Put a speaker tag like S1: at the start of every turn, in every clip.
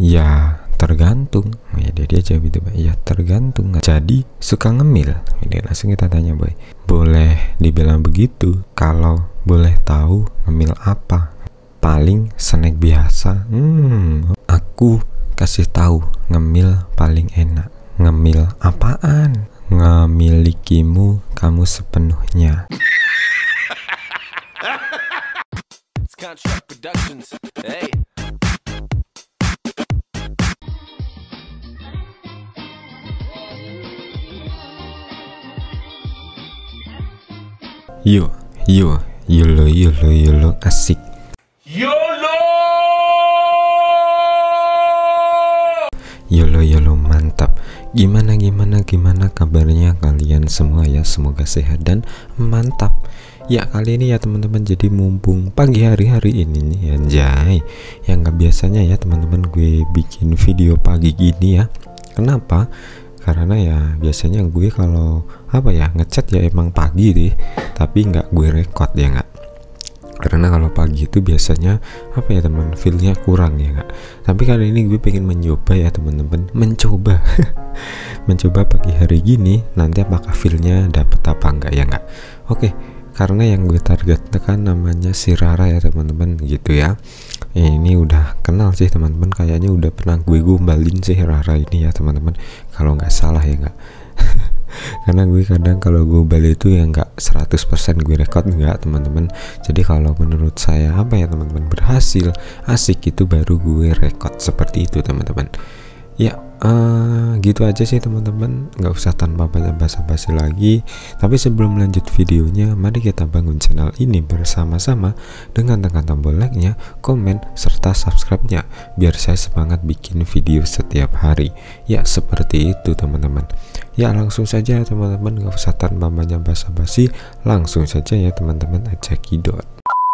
S1: Ya tergantung. Ya dia jawab itu boy. Ya tergantung. Jadi suka ngemil. Jadi langsung kita tanya boy. Boleh dibilang begitu. Kalau boleh tahu ngemil apa? Paling snack biasa. Aku kasih tahu ngemil paling enak. Ngemil apaan? Ngemilikimu kamu sepenuhnya. Yolo asik. Yolo mantap. Gimana kabarnya kalian semua ya, semoga sehat dan mantap. Ya kali ini ya teman-teman, jadi mumpung pagi hari ini nih anjay, yang nggak biasanya ya teman-teman gue bikin video pagi gini ya. Kenapa? Karena ya biasanya gue kalau ngechat ya emang pagi deh, tapi nggak gue record ya nggak. Karena kalau pagi itu biasanya teman, feelnya kurang ya nggak. Tapi kali ini gue pengen mencoba ya teman-teman, mencoba pagi hari gini, nanti apakah feelnya dapet apa enggak ya nggak. Oke, karena yang gue target kan namanya si Rara ya teman-teman gitu ya. Ini udah kenal sih teman-teman, kayaknya udah pernah gue gombalin sih Rara ini ya teman-teman, kalau nggak salah ya nggak. Karena gue kadang kalau gombal itu ya nggak 100% gue record nggak teman-teman. Jadi kalau menurut saya teman-teman berhasil asik itu baru gue record seperti itu teman-teman. Ya gitu aja sih teman-teman, nggak usah tanpa banyak basa-basi lagi. Tapi sebelum lanjut videonya, mari kita bangun channel ini bersama-sama dengan tekan tombol like-nya, komen, serta subscribe-nya biar saya semangat bikin video setiap hari. Ya seperti itu teman-teman. Ya langsung saja teman-teman, nggak usah tanpa banyak basa-basi, langsung saja ya teman-teman, cekidot.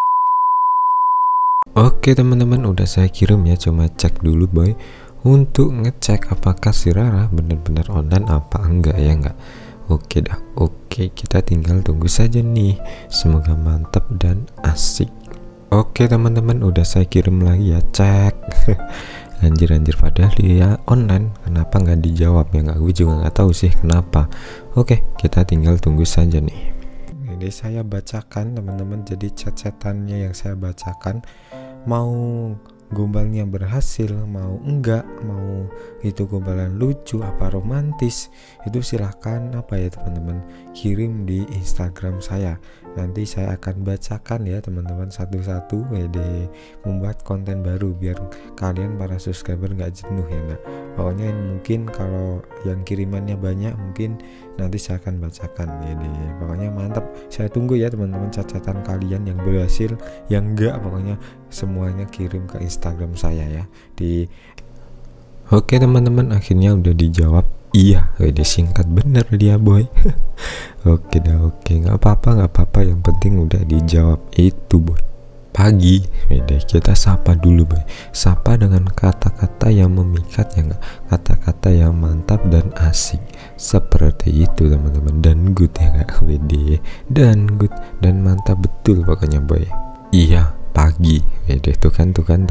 S1: Oke teman-teman, udah saya kirim ya, cuma cek dulu boy, untuk ngecek apakah si Rara benar-benar online apa enggak ya enggak. Oke dah, oke, kita tinggal tunggu saja nih, semoga mantap dan asik. Oke teman-teman, udah saya kirim lagi ya, cek. anjir padahal dia online, kenapa nggak dijawab ya nggak, gue juga nggak tahu sih kenapa. Oke, kita tinggal tunggu saja nih. Ini saya bacakan teman-teman, jadi chat-chatannya yang saya bacakan, mau gombalnya berhasil mau enggak, mau itu gombalan lucu apa romantis, itu silahkan teman-teman kirim di Instagram saya. Nanti saya akan bacakan ya teman-teman satu-satu, membuat konten baru biar kalian para subscriber nggak jenuh ya nggak. Pokoknya mungkin kalau yang kirimannya banyak mungkin nanti saya akan bacakan ya deh. Pokoknya mantap, saya tunggu ya teman-teman catatan kalian yang berhasil, yang enggak pokoknya semuanya kirim ke Instagram saya ya di. Oke teman-teman, akhirnya udah dijawab. Iya, singkat bener dia boy. Oke dah, oke, nggak apa-apa, yang penting udah dijawab itu boy. Pagi, kita sapa dulu boy, sapa dengan kata-kata yang memikat ya nggak, kata-kata yang mantap dan asik seperti itu teman-teman, dan good ya nggak, dan good dan mantap betul pokoknya boy. Iya pagi, tuh kan,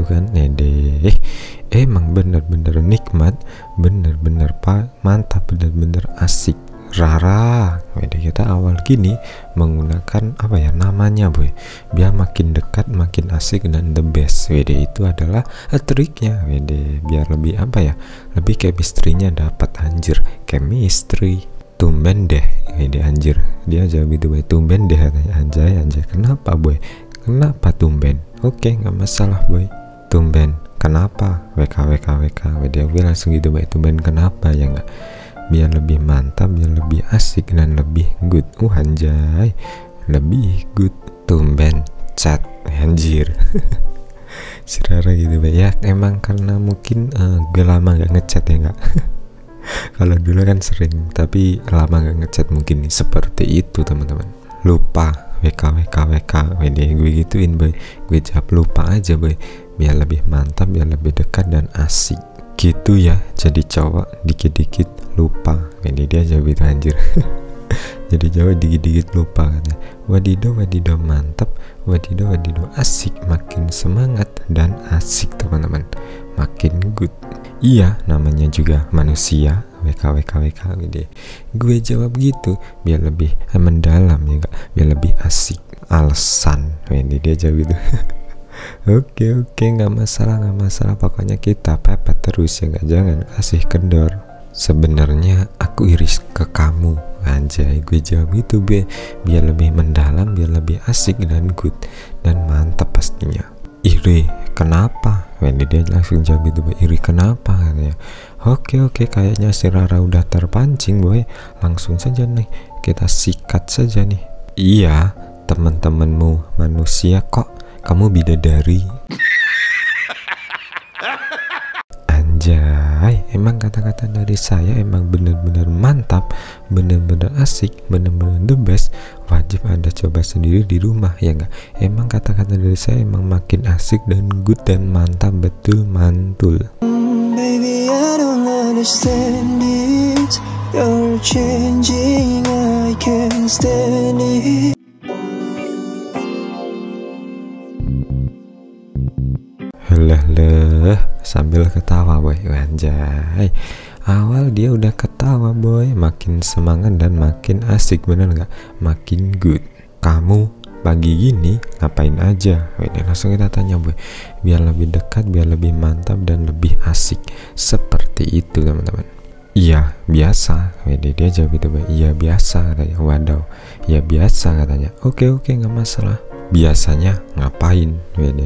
S1: emang bener-bener nikmat, bener-bener mantap, bener-bener asik. Rara, kita awal gini menggunakan namanya boy, biar makin dekat, makin asik dan the best. Itu adalah triknya, biar lebih lebih chemistry-nya dapat, anjir, chemistry. Tumben deh, anjir, dia jawab itu boy, tumben deh katanya. Anjay, kenapa boy? Kenapa tumben? Oke, nggak masalah boy. Tumben, kenapa? WK, gue langsung gitu boy, tumben kenapa ya nggak? Biar lebih mantap, biar lebih asik dan lebih good. Anjay, lebih good. Tumben chat, anjir. Si Rara gitu boy ya, emang karena mungkin gue lama nggak ngechat ya nggak. Kalau dulu kan sering, tapi lama nggak ngechat mungkin seperti itu teman-teman. Lupa WK, gue gituin boy, gue jawab lupa aja boy, biar lebih mantap, biar lebih dekat dan asik gitu ya. Jadi cowok dikit-dikit lupa, dia jawab itu anjir. Jadi cowok dikit-dikit lupa katanya. Wadidaw mantap, wadidaw asik, makin semangat dan asik teman-teman, makin good. Iya, namanya juga manusia. WK deh. Gue jawab gitu biar lebih mendalam ya enggak, biar lebih asik. Alasan, ini dia jawab gitu. Oke, nggak masalah. Pokoknya kita pepet terus ya, nggak, jangan kasih kendor. Sebenarnya aku iris ke kamu, anjay. Gue jawab gitu biar lebih mendalam, biar lebih asik dan good dan mantap pastinya. Iri kenapa? Wendy dia langsung jawab gitu, iri kenapa katanya. Oke, kayaknya si Rara udah terpancing boy. Langsung saja nih kita sikat saja nih. Iya, teman-temanmu manusia kok, kamu bidadari. Anjay, emang kata-kata dari saya emang bener-bener mantap, bener-bener asik, bener-bener the best. Wajib Anda coba sendiri di rumah ya enggak? Emang kata-kata dari saya emang makin asik dan good dan mantap betul mantul.
S2: Baby, I don't understand it. You're changing, I can't stand it.
S1: Leh sambil ketawa boy, anjay. Awal dia udah ketawa boy, makin semangat dan makin asik, bener nggak? Makin good. Kamu pagi gini ngapain aja? Ini langsung kita tanya boy, biar lebih dekat, biar lebih mantap dan lebih asik. Seperti itu teman-teman. Iya biasa, dia jawab itu boy. Iya biasa katanya. Wadaw, ya biasa katanya. Oke nggak masalah. Biasanya ngapain?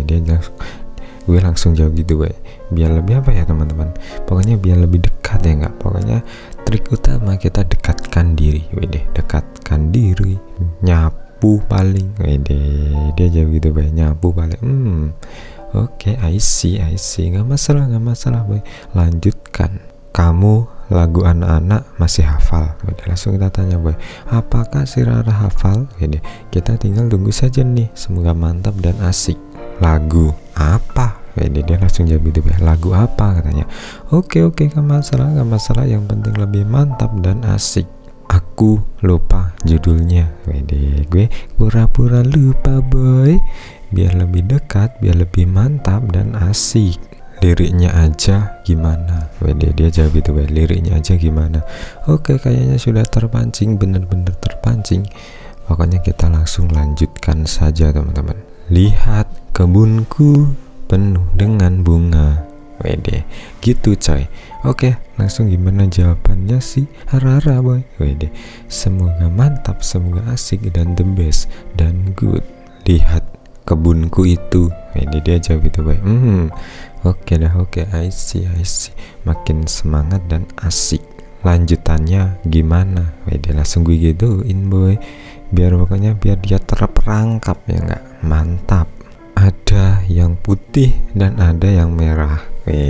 S1: Gue langsung jawab gitu gue, biar lebih apa ya teman-teman, pokoknya biar lebih dekat ya enggak. Pokoknya trik utama kita dekatkan diri, dekatkan diri, nyapu paling, dia jawab gitu gue, nyapu paling. Oke, I see, nggak masalah boy. Lanjutkan, kamu lagu anak-anak masih hafal? Langsung kita tanya boy, apakah si Rara hafal? Kita tinggal tunggu saja nih, semoga mantap dan asik. Lagu apa? Dia langsung jawab gitu, lagu apa katanya. Oke, nggak masalah, yang penting lebih mantap dan asik. Aku lupa judulnya. Gue pura-pura lupa boy, biar lebih dekat, biar lebih mantap dan asik. Liriknya aja gimana? Dia jawab gitu, liriknya aja gimana? Oke, kayaknya sudah terpancing, bener-bener terpancing. Pokoknya kita langsung lanjutkan saja teman-teman. Lihat kebunku penuh dengan bunga. Gitu coy. Oke, langsung gimana jawabannya sih Rara boy? Semoga mantap, semoga asik dan the best dan good. Lihat kebunku itu. Dia jawab itu boy. Oke, I see. Makin semangat dan asik. Lanjutannya gimana? Dia langsung gue gituin boy, biar dia terperangkap ya enggak. Mantap. Ada yang putih dan ada yang merah.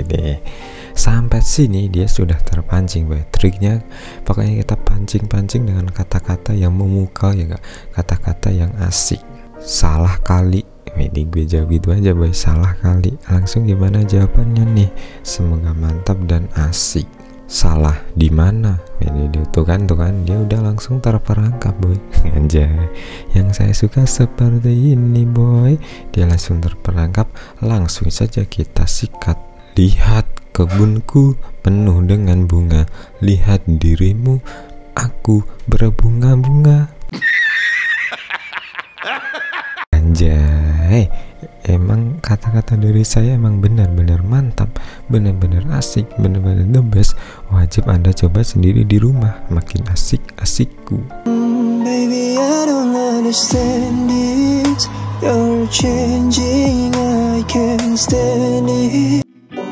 S1: Sampai sini dia sudah terpancing boy. Triknya pokoknya kita pancing dengan kata-kata yang memukau ya enggak, kata-kata yang asik. Salah kali. Gue jawab gitu aja boy, salah kali. Langsung gimana jawabannya nih? Semoga mantap dan asik. Salah di mana? Tuh kan dia udah langsung terperangkap boy. Anjay, yang saya suka seperti ini boy. Dia langsung terperangkap, langsung saja kita sikat. Lihat kebunku penuh dengan bunga, lihat dirimu, aku berbunga-bunga. Anjay, emang kata-kata dari saya emang benar-benar mantap, benar-benar asik, benar-benar the best. Wajib Anda coba sendiri di rumah, makin asik-asikku.
S2: Baby, I don't understand it. You're changing, I can't stand it.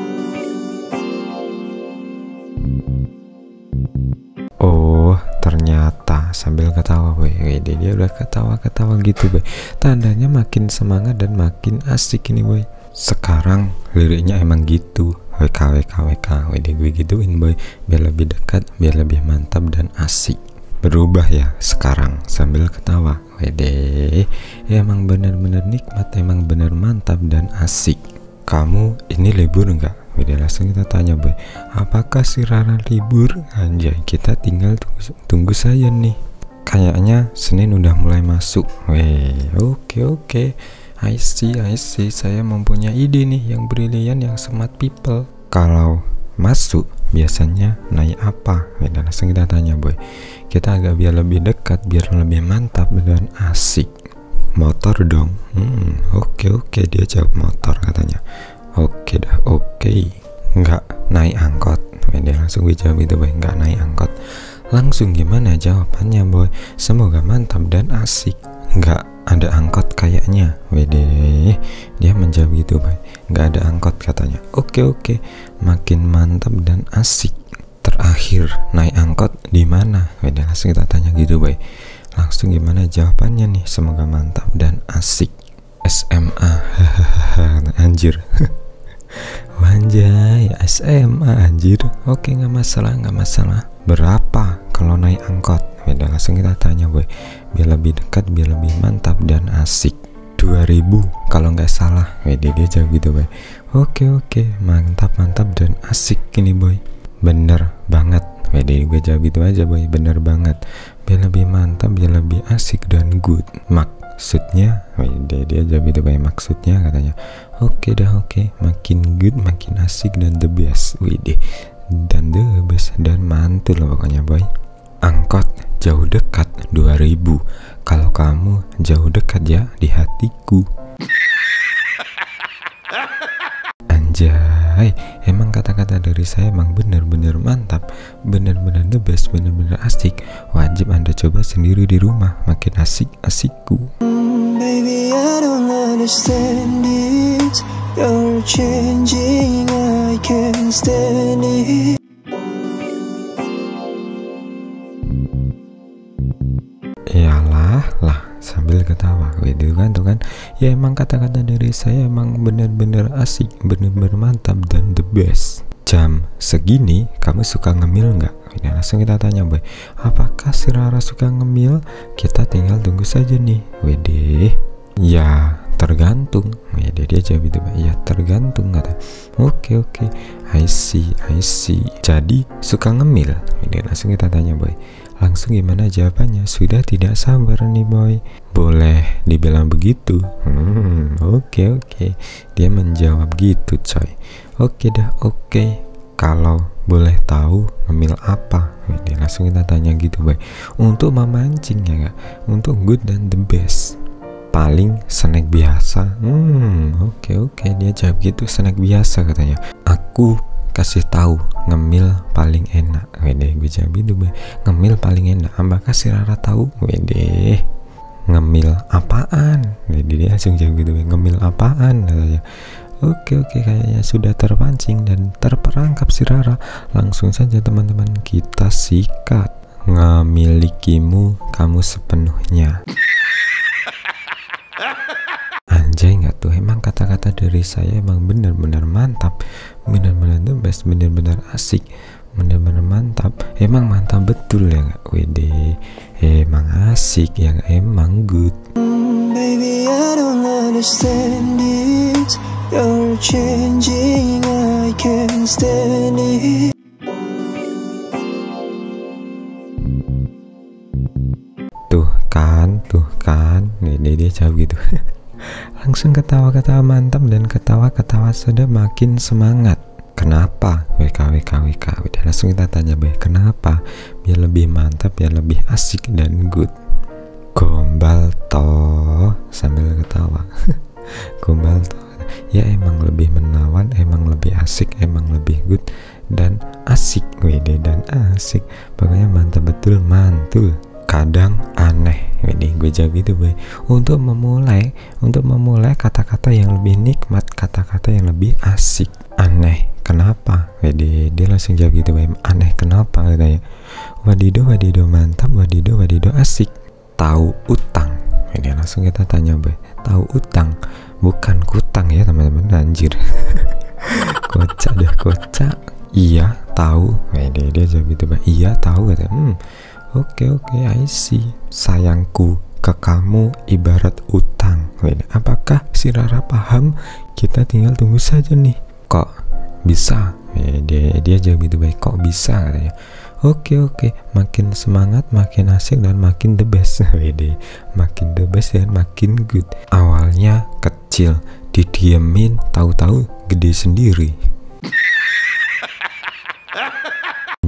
S1: Oh, ternyata sambil ketawa boy. Dia udah ketawa gitu boy. Tandanya makin semangat dan makin asik ini boy. Sekarang liriknya emang gitu. WK. Gue gituin boy, biar lebih dekat, biar lebih mantap dan asik. Berubah ya sekarang sambil ketawa. Emang bener-bener nikmat, emang bener mantap dan asik. Kamu ini libur enggak? Langsung kita tanya boy, apakah si Rara libur? Anjay, kita tinggal tunggu saja nih. Kayaknya Senin udah mulai masuk. Oke. I see. Saya mempunyai ide nih yang brilian, yang smart people. Kalau masuk biasanya naik apa? Dan langsung kita tanya boy. Kita agak biar lebih dekat, biar lebih mantap dan asik. Motor dong. Oke, dia jawab motor katanya. Oke dah, oke. Nggak naik angkot. Dia langsung gue jawab itu boy, nggak naik angkot. Langsung gimana jawabannya boy? Semoga mantap dan asik. Nggak ada angkot kayaknya. Wede, dia menjawab gitu boy, nggak ada angkot katanya. Oke, makin mantap dan asik. Terakhir naik angkot di mana? Wede, langsung kita tanya gitu boy. Langsung gimana jawabannya nih? Semoga mantap dan asik. SMA. Anjir. Wanjay, SMA anjir. Oke, nggak masalah. Berapa kalau naik angkot? Wede, langsung kita tanya boy, biar lebih dekat, biar lebih mantap dan asik. 2000 kalau nggak salah. Wede, dia jawab gitu boy. Oke, mantap dan asik ini boy. Bener banget. Wede, gue jawab itu aja boy, bener banget. Biar lebih mantap, biar lebih asik dan good. Maksudnya? Wede, dia jawab itu boy, maksudnya katanya. Oke dah, oke. Makin good, makin asik dan the best. Wede, dan the best dan mantul lah pokoknya boy. Angkot jauh dekat 2000. Kalau kamu jauh dekat ya di hatiku. Anjay, emang kata-kata dari saya emang bener-bener mantap, bener-bener the best, bener-bener asik. Wajib Anda coba sendiri di rumah, makin asik-asikku.
S2: Baby, I don't understand it. You're changing, I can't stand it.
S1: Lah sambil ketawa. Itu kan tuh kan. Ya emang kata-kata dari saya emang bener-bener asik, bener-bener mantap dan the best. Jam segini kamu suka ngemil nggak? Ini langsung kita tanya boy, apakah si Rara suka ngemil? Kita tinggal tunggu saja nih. Wede, ya tergantung. Wede, dia jawab itu boy, ya tergantung kata. Oke, I see. Jadi suka ngemil? Wede, langsung kita tanya boy. Langsung gimana jawabannya? Sudah tidak sabar nih boy. Boleh dibilang begitu. Oke. Dia menjawab gitu coy. Oke dah, oke. Kalau boleh tahu ngemil apa? Ini langsung kita tanya gitu boy. Untuk memancing ya gak? Untuk good dan the best. Paling snack biasa. Oke. Dia jawab gitu, snack biasa katanya. Aku kasih tahu ngemil paling enak. Wede, gue jawab itu boy, ngemil paling enak. Apakah si Rara tahu? Wede, ngemil apaan? Wede, dia langsung jawab gitu boy, ngemil apaan katanya. Oke, kayaknya sudah terpancing dan terperangkap si Rara. Langsung saja teman-teman kita sikat. Ngemilikimu kamu sepenuhnya. Anjay nggak tuh, emang kata-kata dari saya emang bener-bener mantap, bener-bener the best, bener-bener asik, bener-bener mantap. Emang mantap betul ya nggak? Wede, emang asik ya, emang good.
S2: Baby, I don't understand it. You're changing, I can't stand it.
S1: Tuh kan, Wede, dia jawab gitu. Langsung ketawa-ketawa mantap dan ketawa-ketawa sudah makin semangat. Kenapa? WK. Udah langsung kita tanya boy, kenapa? Biar lebih mantap, biar lebih asik dan good. Gombal toh, sambil ketawa. Gombal toh. Ya emang lebih menawan, emang lebih asik, emang lebih good dan asik. Wede, dan asik. Pokoknya mantap betul, mantul. Kadang aneh. Ini gue jawab itu boy. Untuk memulai kata-kata yang lebih nikmat, kata-kata yang lebih asik. Aneh kenapa? Wede, dia langsung jawab gitu boy. Aneh kenapa katanya. Wadido mantap, wadido asik. Tahu utang. Ini langsung kita tanya boy. Tahu utang, bukan kutang ya teman-teman, anjir. Kocak. Iya tahu. Wede, dia jawab gitu boy. Iya tahu katanya. Oke, I see. Sayangku ke kamu ibarat utang. Apakah si Rara paham? Kita tinggal tunggu saja nih. Kok bisa? Dia jawab gitu baik. Kok bisa katanya. Oke. Makin semangat, makin asik dan makin the best. Makin the best dan makin good. Awalnya kecil, didiemin, tahu-tahu gede sendiri.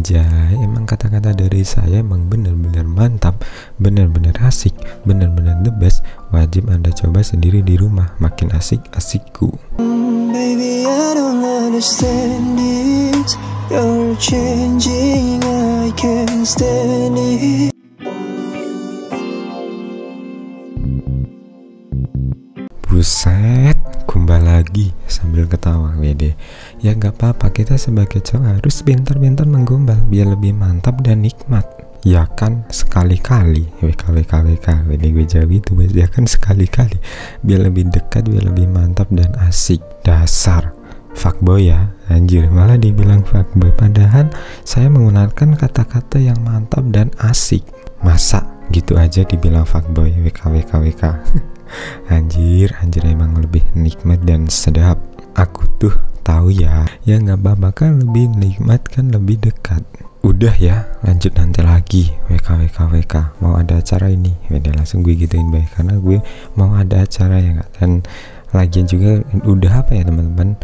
S1: Anjay, emang kata-kata dari saya emang bener-bener mantap, bener-bener asik, bener-bener the best. Wajib Anda coba sendiri di rumah, makin asik-asikku.
S2: Baby, I don't understand it. You're changing, I can't stand it.
S1: Buset, kumbal lagi sambil ketawa. Wede, ya nggak apa-apa, kita sebagai cowok harus pintar-pintar menggombal biar lebih mantap dan nikmat. Ya kan, sekali-kali WK wede gue jawab itu, ya kan, sekali-kali biar lebih dekat, biar lebih mantap dan asik. Dasar fuckboy ya, anjir, malah dibilang fuckboy, padahal saya menggunakan kata-kata yang mantap dan asik. Masa gitu aja dibilang fuckboy, WK. Anjir emang lebih nikmat dan sedap. Aku tuh tahu ya nggak apa-apa kan, lebih nikmat kan, lebih dekat. Udah ya, lanjut nanti lagi. WK mau ada acara ini, udah langsung gue gituin baik, karena gue mau ada acara ya nggak. Dan lagian juga udah apa ya teman-teman,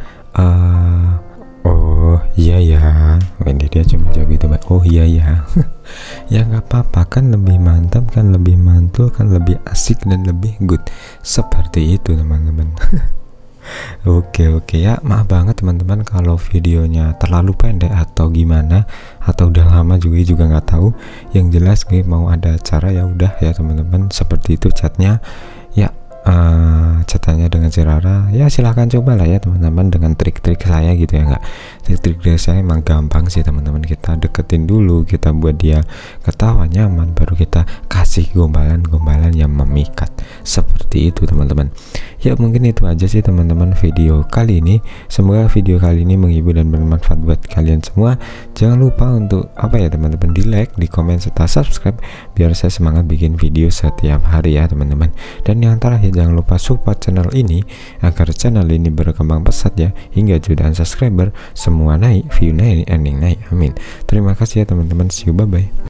S1: oh iya ya, dia cuma jawab itu baik, oh iya ya. Ya nggak apa-apa kan, lebih mantap kan, lebih mantul kan, lebih asik dan lebih good, seperti itu teman-teman. Oke ya, maaf banget teman-teman kalau videonya terlalu pendek atau gimana, atau udah lama juga nggak tahu. Yang jelas gue mau ada acara, ya udah ya teman-teman, seperti itu chatnya ya. Catanya dengan si Rara, ya silahkan coba lah ya teman-teman, dengan trik-trik saya gitu ya nggak. Trik-trik dari saya emang gampang sih teman-teman, kita deketin dulu, kita buat dia ketawa nyaman, baru kita kasih gombalan yang memikat, seperti itu teman-teman. Ya mungkin itu aja sih teman-teman video kali ini. Semoga video kali ini menghibur dan bermanfaat buat kalian semua. Jangan lupa untuk apa ya teman-teman, di like, di komen, serta subscribe biar saya semangat bikin video setiap hari ya teman-teman. Dan yang terakhir, jangan lupa support channel ini agar channel ini berkembang pesat ya, hingga jutaan subscriber semua naik, view naik, earning naik, amin. Terima kasih ya teman-teman, see you, bye bye.